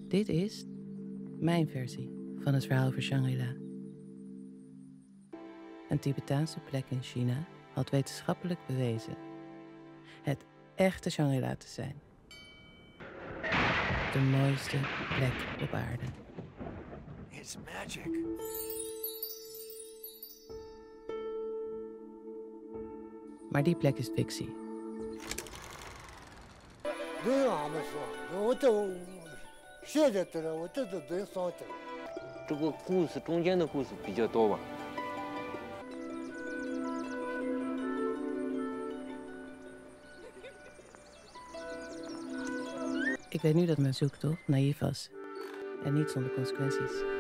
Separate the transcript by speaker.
Speaker 1: Dit is mijn versie van het verhaal over Shangri-La. Een Tibetaanse plek in China had wetenschappelijk bewezen het echte Shangri-La te zijn. De mooiste plek op aarde.
Speaker 2: It's magic.
Speaker 1: Maar die plek is fictie.
Speaker 3: 这个故事中间的故事比较多吧。
Speaker 1: Ik weet nu dat mijn zoektocht naïef was en niet zonder consequenties.